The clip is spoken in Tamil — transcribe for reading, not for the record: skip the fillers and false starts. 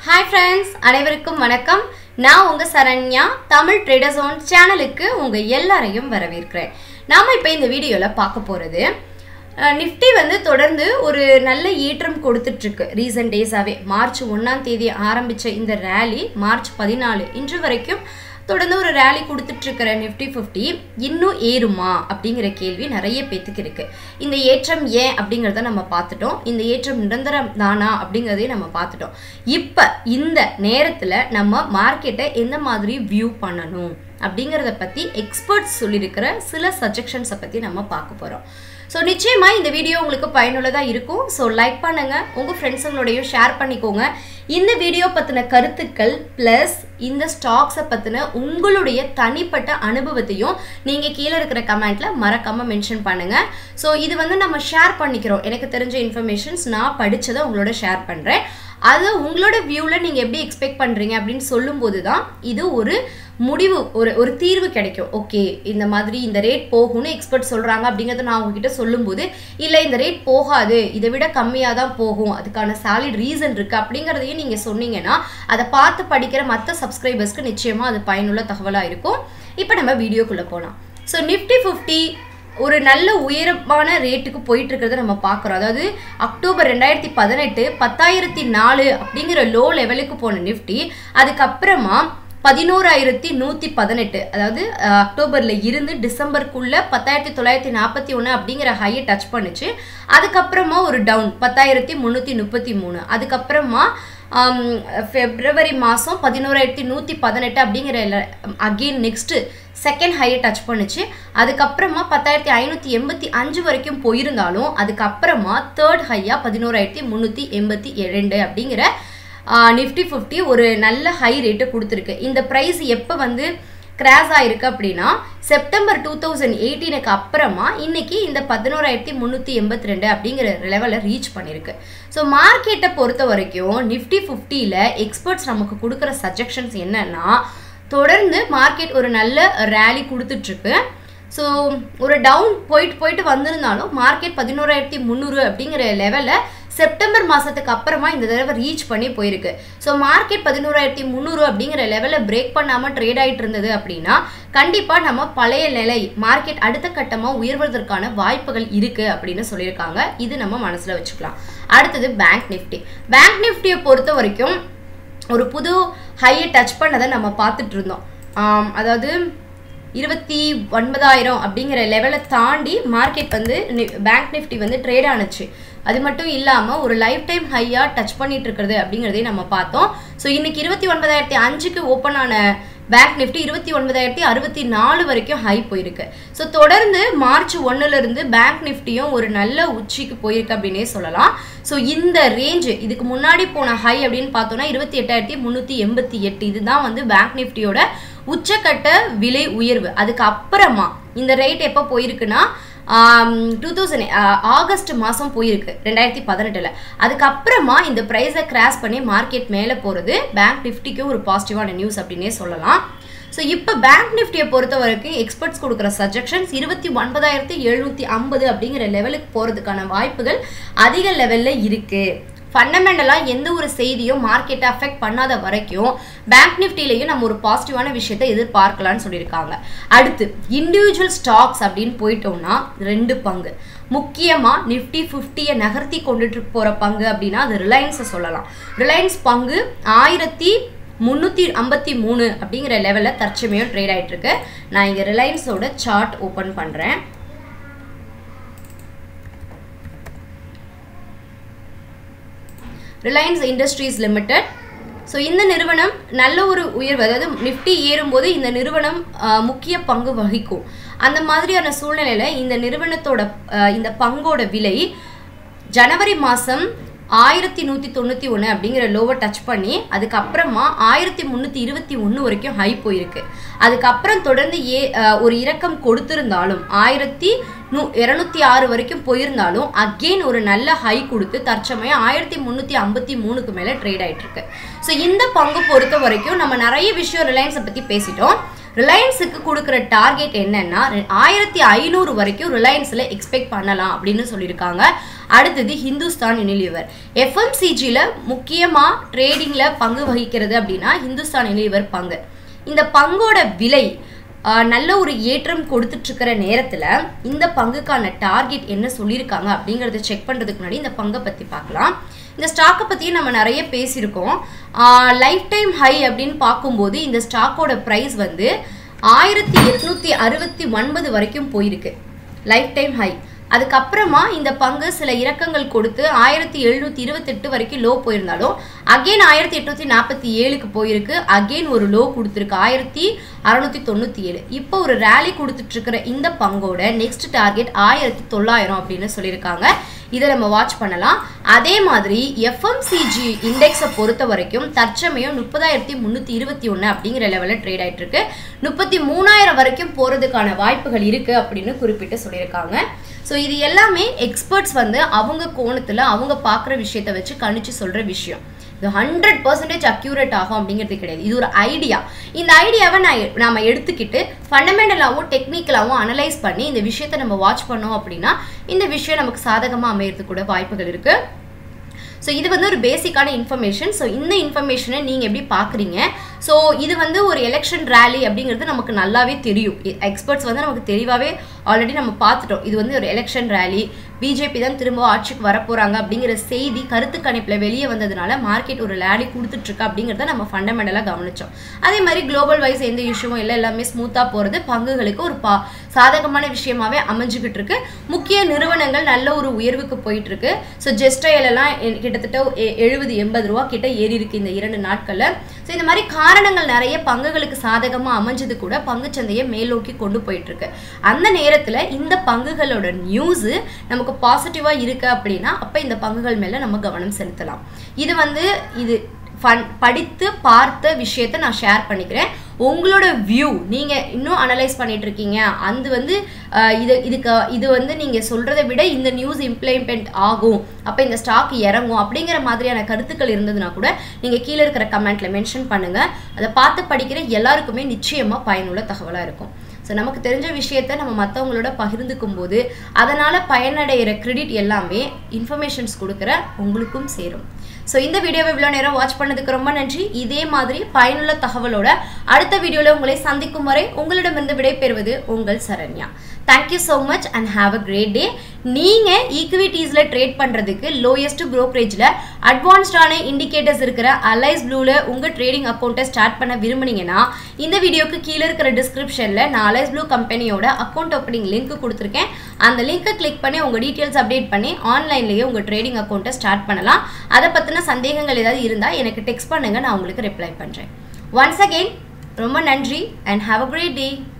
Hi friends, அனைவருக்கும் வணக்கம். நான் உங்க சரண்யா தமிழ் ட்ரேடர் ஜோன் சேனலுக்கு உங்க எல்லாரையும் வரவேற்கிறேன். நாம இப்போ இந்த வீடியோல பார்க்க போறது நிஃப்டி வந்து தொடர்ந்து ஒரு நல்ல ஏற்றம் கொடுத்துட்டு இருக்கு. ரீசன்ட் டேஸாவே மார்ச் 1ஆம் தேதி ஆரம்பிச்ச இந்த ரேலி மார்ச் 14 இன்று வரைக்கும் தொடர்ந்து ஒரு ரேலி கொடுத்துட்டு இருக்கிற நிஃப்டி 50 இன்னும் ஏறுமா அப்படிங்கிற கேள்வி நிறைய பேத்துக்கு இருக்கு. இந்த ஏற்றம் ஏன் அப்படிங்கறத நம்ம பார்த்துட்டோம். இந்த ஏற்றம் நிரந்தரம் தானா அப்படிங்கறதையும் நம்ம பார்த்துட்டோம். இப்ப இந்த நேரத்துல நம்ம மார்க்கெட்டை எந்த மாதிரி வியூ பண்ணணும் அப்படிங்கறத பத்தி எக்ஸ்பர்ட்ஸ் சொல்லியிருக்கிற சில சஜஷன்ஸை பத்தி நம்ம பார்க்க போறோம். ஸோ நிச்சயமா இந்த வீடியோ உங்களுக்கு பயனுள்ளதாக இருக்கும். ஸோ லைக் பண்ணுங்க, உங்கள் ஃப்ரெண்ட்ஸுங்களோடையும் ஷேர் பண்ணிக்கோங்க. இந்த வீடியோ பற்றின கருத்துக்கள் ப்ளஸ் இந்த ஸ்டாக்ஸை பற்றின உங்களுடைய தனிப்பட்ட அனுபவத்தையும் நீங்கள் கீழே இருக்கிற கமெண்ட்டில் மறக்காமல் மென்ஷன் பண்ணுங்கள். ஸோ இது வந்து நம்ம ஷேர் பண்ணிக்கிறோம். எனக்கு தெரிஞ்ச இன்ஃபர்மேஷன்ஸ் நான் படித்ததை உங்களோட ஷேர் பண்ணுறேன். அது உங்களோட வியூவில் நீங்கள் எப்படி எக்ஸ்பெக்ட் பண்ணுறீங்க அப்படின்னு சொல்லும்போது தான் இது ஒரு முடிவு ஒரு தீர்வு கிடைக்கும். ஓகே, இந்த மாதிரி இந்த ரேட் போகும்னு எக்ஸ்பர்ட் சொல்கிறாங்க அப்படிங்கிறத நான் உங்ககிட்ட சொல்லும்போது இல்லை இந்த ரேட் போகாது, இதை விட கம்மியாக தான் போகும், அதுக்கான சாலிட் ரீசன் இருக்குது அப்படிங்கிறதையும் நீங்கள் சொன்னீங்கன்னா அதை பார்த்து படிக்கிற மற்ற சப்ஸ்கிரைபர்ஸ்க்கு நிச்சயமாக அது பயனுள்ள தகவலாக இருக்கும். இப்போ நம்ம வீடியோக்குள்ளே போகலாம். ஸோ நிஃப்டி 50 ஒரு நல்ல உயரமான ரேட்டுக்கு போயிட்டு இருக்கிறத நம்ம பார்க்குறோம். அதாவது அக்டோபர் 2018 10,004 அப்படிங்கிற லோ லெவலுக்கு போன நிஃப்டி அதுக்கப்புறமா 11,118, அதாவது அக்டோபர்ல இருந்து டிசம்பருக்குள்ள 10,941 அப்படிங்கிற ஹையை டச் பண்ணுச்சு. அதுக்கப்புறமா ஒரு டவுன் 10,333, அதுக்கப்புறமா பிப்ரவரி மாதம் 11,118 அப்படிங்கிற அகெயின் நெக்ஸ்ட் செகண்ட் ஹையை டச் பண்ணுச்சு. அதுக்கப்புறமா 10,585 வரைக்கும் போயிருந்தாலும் அதுக்கப்புறமா தேர்ட் ஹையா 11,382 அப்படிங்கிற நிஃப்டி 50 ஒரு நல்ல ஹை ரேட்டை கொடுத்துருக்கு. இந்த ப்ரைஸ் எப்போ வந்து கிராஷ் ஆயிருக்கு அப்படின்னா செப்டம்பர் 2018க்கு அப்புறமா இன்னைக்கு இந்த 11,382 அப்படிங்கிற லெவலில் ரீச் பண்ணியிருக்கு. ஸோ மார்க்கெட்டை பொறுத்த வரைக்கும் நிஃப்டி 50ல எக்ஸ்பர்ட்ஸ் நமக்கு கொடுக்குற சஜஷன்ஸ் என்னன்னா, தொடர்ந்து மார்க்கெட் ஒரு நல்ல ரேலி கொடுத்துட்ருக்கு. ஸோ ஒரு டவுன் போயிட்டு வந்திருந்தாலும் மார்க்கெட் 11,300 அப்படிங்கிற லெவலில் செப்டம்பர் மாதத்துக்கு அப்புறமா இந்த தடவை ரீச் பண்ணி போயிருக்கு. ஸோ மார்க்கெட் 11,300 அப்படிங்கிற லெவலில் பிரேக் பண்ணாமல் ட்ரேட் ஆகிட்டு இருந்தது அப்படின்னா கண்டிப்பாக நம்ம பழைய நிலை மார்க்கெட் அடுத்த கட்டமாக உயர்வதற்கான வாய்ப்புகள் இருக்குது அப்படின்னு சொல்லியிருக்காங்க. இது நம்ம மனசில் வச்சுக்கலாம். அடுத்தது பேங்க் நிஃப்டியை பொறுத்த வரைக்கும் ஒரு புது ஹையை டச் பண்ணதை நம்ம பார்த்துட்டு இருந்தோம். அதாவது 29,000 அப்படிங்கிற லெவலை தாண்டி மார்க்கெட் வந்து பேங்க் நிஃப்டி வந்து ட்ரேட் ஆனுச்சு. அது மட்டும் இல்லாமல் ஒரு லைஃப் டைம் ஹையாக டச் பண்ணிட்டு இருக்கிறது அப்படிங்கிறதையும் நம்ம பார்த்தோம். ஸோ இன்னைக்கு 29,005க்கு ஓப்பன் ஆன பேங்க் நிஃப்டி 29,064 வரைக்கும் ஹை போயிருக்கு. ஸோ தொடர்ந்து மார்ச் 1லேருந்து பேங்க் நிஃப்டியும் ஒரு நல்ல உச்சிக்கு போயிருக்கு அப்படின்னே சொல்லலாம். ஸோ இந்த ரேஞ்சு இதுக்கு முன்னாடி போன ஹை அப்படின்னு பார்த்தோம்னா 28,388, இதுதான் வந்து பேங்க் நிஃப்டியோட உச்சக்கட்ட விலை உயர்வு. அதுக்கு அப்புறமா இந்த ரேட் எப்போ போயிருக்குன்னா ஆகஸ்ட் மாதம் போயிருக்கு 2018. அதுக்கப்புறமா இந்த ப்ரைஸை கிராஷ் பண்ணி மார்க்கெட் மேலே போகிறது பேங்க் நிஃப்டிக்கு ஒரு பாசிட்டிவான நியூஸ் அப்படின்னே சொல்லலாம். ஸோ இப்போ பேங்க் நிஃப்டியை பொறுத்த வரைக்கும் எக்ஸ்பர்ட்ஸ் கொடுக்குற சஜஷன்ஸ் 29,750 அப்படிங்கிற லெவலுக்கு போகிறதுக்கான வாய்ப்புகள் அதிக லெவலில் இருக்குது. ஃபண்டமெண்டலாக எந்த ஒரு செய்தியும் மார்க்கெட்டை அஃபெக்ட் பண்ணாத வரைக்கும் பேங்க் நிஃப்டிலையும் நம்ம ஒரு பாசிட்டிவான விஷயத்தை எதிர்பார்க்கலான்னு சொல்லியிருக்காங்க. அடுத்து இண்டிவிஜுவல் ஸ்டாக்ஸ் அப்படின்னு போயிட்டோம்னா 2 பங்கு முக்கியமாக நிஃப்டி 50யை நகர்த்தி கொண்டுட்டு போகிற பங்கு அப்படின்னா அது ரிலையன்ஸை சொல்லலாம். ரிலையன்ஸ் பங்கு 1,353 அப்படிங்கிற லெவலில் தற்சமயம் ட்ரேட் ஆகிட்டு இருக்கு. நான் இங்கே ரிலையன்ஸோட சார்ட் ஓப்பன் பண்ணுறேன். Reliance Industries Limited. ஸோ இந்த நிறுவனம் நல்ல ஒரு உயர்வு, அதாவது நிஃப்டி ஏறும்போது இந்த நிறுவனம் முக்கிய பங்கு வகிக்கும். அந்த மாதிரியான சூழ்நிலையில் இந்த நிறுவனத்தோட இந்த பங்கோட விலை ஜனவரி மாதம் 1,191 அப்படிங்கிற லோவை டச் பண்ணி அதுக்கப்புறமா 1,321 வரைக்கும் ஹை போயிருக்கு. அதுக்கப்புறம் தொடர்ந்து ஒரு இறக்கம் கொடுத்திருந்தாலும் 1,206 வரைக்கும் போயிருந்தாலும் அகெயின் ஒரு நல்ல ஹை கொடுத்து தற்சமயம் 1,353க்கு மேலே ட்ரேட் ஆகிட்டு இருக்கு. ஸோ இந்த பங்கு பொறுத்த வரைக்கும் நம்ம நிறைய விஷயம் ரிலையன்ஸை பற்றி பேசிட்டோம். ரிலையன்ஸுக்கு கொடுக்குற டார்கெட் என்னன்னா 1500 வரைக்கும் ரிலையன்ஸில் எக்ஸ்பெக்ட் பண்ணலாம் அப்படின்னு சொல்லியிருக்காங்க. அடுத்தது Hindustan Unilever. FMCGல முக்கியமா ட்ரேடிங்ல பங்கு வகிக்கிறது அப்படின்னா Hindustan Unilever பங்கு. இந்த பங்கோட விலை நல்ல ஒரு ஏற்றம் கொடுத்துட்டு இருக்கிற நேரத்துல இந்த பங்குக்கான டார்கெட் என்ன சொல்லியிருக்காங்க அப்படிங்கறத செக் பண்றதுக்கு முன்னாடி இந்த பங்கை பத்தி பார்க்கலாம். இந்த ஸ்டாக்கை பத்தி நம்ம நிறைய பேசியிருக்கோம். லைஃப் டைம் ஹை அப்படின்னு பார்க்கும்போது இந்த ஸ்டாக்கோட பிரைஸ் வந்து 1869 வரைக்கும் போயிருக்கு லைஃப் டைம் ஹை. அதுக்கப்புறமா இந்த பங்கு சில இறக்கங்கள் கொடுத்து 1728 வரைக்கும் லோ போயிருந்தாலும் அகெயின் 1847க்கு போயிருக்கு. அகெயின் ஒரு லோ கொடுத்துருக்கு 1697. இப்போ ஒரு ரேலி கொடுத்துட்டு இருக்கிற இந்த பங்கோட நெக்ஸ்ட் டார்கெட் 1900 அப்படின்னு சொல்லியிருக்காங்க. இதை நம்ம வாட்ச் பண்ணலாம். அதே மாதிரி FMCG இண்டெக்ஸை பொறுத்த வரைக்கும் தற்சமயம் 30,321 அப்படிங்கிற லெவலில் ட்ரேட் ஆயிட்டு இருக்கு. 33,000 வரைக்கும் போறதுக்கான வாய்ப்புகள் இருக்கு அப்படின்னு குறிப்பிட்டு சொல்லியிருக்காங்க. ஸோ இது எல்லாமே எக்ஸ்பர்ட்ஸ் வந்து அவங்க கோணத்தில் அவங்க பார்க்குற விஷயத்த வச்சு கணிச்சு சொல்கிற விஷயம். இது 100% அக்யூரேட் ஆகும் அப்படிங்கிறது கிடையாது. இது ஒரு ஐடியா. இந்த ஐடியாவை நாம எடுத்துக்கிட்டு ஃபண்டமெண்டலாகவும் டெக்னிக்கலாகவும் அனலைஸ் பண்ணி இந்த விஷயத்தை நம்ம வாட்ச் பண்ணோம் அப்படின்னா இந்த விஷயம் நமக்கு சாதகமாக அமையறதுக்கு கூட வாய்ப்புகள் இருக்கு. ஸோ இது வந்து ஒரு பேசிக்கான இன்ஃபர்மேஷன். ஸோ இந்த இன்ஃபர்மேஷனை நீங்கள் எப்படி பார்க்குறீங்க? ஸோ இது வந்து ஒரு எலெக்ஷன் ரேலி அப்படிங்கிறது நமக்கு நல்லாவே தெரியும். எக்ஸ்பர்ட்ஸ் வந்து நமக்கு தெளிவாகவே ஆல்ரெடி நம்ம பார்த்துட்டோம். இது வந்து ஒரு எலெக்ஷன் ரேலி, பிஜேபி தான் திரும்ப ஆட்சிக்கு வரப்போகிறாங்க அப்படிங்கிற செய்தி கருத்து கணிப்பில் வெளியே வந்ததுனால மார்க்கெட் ஒரு ரேலி கொடுத்துட்ருக்கு அப்படிங்கிறத நம்ம ஃபண்டமெண்டலாக கவனித்தோம். அதே மாதிரி குளோபல் வைஸ் எந்த இஷ்யூவும் இல்லை, எல்லாமே ஸ்மூத்தாக போகிறது பங்குகளுக்கு ஒரு சாதகமான விஷயமாகவே அமைஞ்சுக்கிட்டு இருக்கு. முக்கிய நிறுவனங்கள் நல்ல ஒரு உயர்வுக்கு போயிட்டு இருக்கு. ஸோ ஜெஸ்டைலெல்லாம் கிட்டத்தட்ட 70-80 ரூபா கிட்ட ஏறி இருக்கு இந்த 2 நாட்களில். ஸோ இந்த மாதிரி காரணங்கள் நிறைய பங்குகளுக்கு சாதகமாக அமைஞ்சது கூட பங்குச்சந்தையை மேலோக்கி கொண்டு போயிட்டு இருக்கு. அந்த நேரத்தில் இந்த பங்குகளோட நியூஸ் நமக்கு பாசிட்டிவாக இருக்கு அப்படின்னா அப்போ இந்த பங்குகள் மேலே நம்ம கவனம் செலுத்தலாம். இது வந்து படித்து பார்த்த விஷயத்தை நான் ஷேர் பண்ணிக்கிறேன். உங்களோட வியூ நீங்கள் இன்னும் அனலைஸ் பண்ணிட்டு இருக்கீங்க, அது வந்து இது வந்து நீங்கள் சொல்கிறத விட இந்த நியூஸ் இம்ப்ளிமெண்ட் ஆகும், அப்போ இந்த ஸ்டாக் இறங்கும் அப்படிங்கிற மாதிரியான கருத்துக்கள் இருந்ததுன்னா கூட நீங்கள் கீழே இருக்கிற கமெண்ட்டில் மென்ஷன் பண்ணுங்கள். அதை பார்த்து படிக்கிற எல்லாருக்குமே நிச்சயமாக பயனுள்ள தகவலாக இருக்கும். ஸோ நமக்கு தெரிஞ்ச விஷயத்த நம்ம மற்றவங்களோட பகிர்ந்துக்கும் போது அதனால் பயனடைகிற கிரெடிட் எல்லாமே இன்ஃபர்மேஷன்ஸ் கொடுக்குற உங்களுக்கும் சேரும். ஸோ இந்த வீடியோவை இவ்வளோ நேரம் வாட்ச் பண்ணதுக்கு ரொம்ப நன்றி. இதே மாதிரி பயனுள்ள தகவலோட அடுத்த வீடியோவில் உங்களை சந்திக்கும் வரை உங்களிடமிருந்து விடைபெறுவது உங்கள் Saranya. Thank you so much and have a great day. நீங்கள் ஈக்விட்டிஸில் ட்ரேட் பண்ணுறதுக்கு லோயஸ்ட் ப்ரோக்கரேஜில் அட்வான்ஸ்டான இண்டிகேட்டர்ஸ் இருக்கிற அலைஸ் ப்ளூவில் உங்கள் ட்ரேடிங் அக்கௌண்ட்டை ஸ்டார்ட் பண்ண விரும்புனீங்கன்னா இந்த வீடியோக்கு கீழே இருக்கிற டிஸ்கிரிப்ஷனில் நான் அலைஸ் ப்ளூ கம்பெனியோட அக்கௌண்ட் ஓப்பனிங் லிங்க் கொடுத்துருக்கேன். அந்த லிங்க்கை கிளிக் பண்ணி உங்கள் டீட்டெயில்ஸ் அப்டேட் பண்ணி ஆன்லைன்லேயே உங்கள் ட்ரேடிங் அக்கௌண்ட்டை ஸ்டார்ட் பண்ணலாம். அதை பற்றின சந்தேகங்கள் ஏதாவது இருந்தால் எனக்கு டெக்ஸ்ட் பண்ணுங்கள், நான் உங்களுக்கு ரிப்ளை பண்ணுறேன். ஒன்ஸ் அகெயின் ரொம்ப நன்றி and have a great day.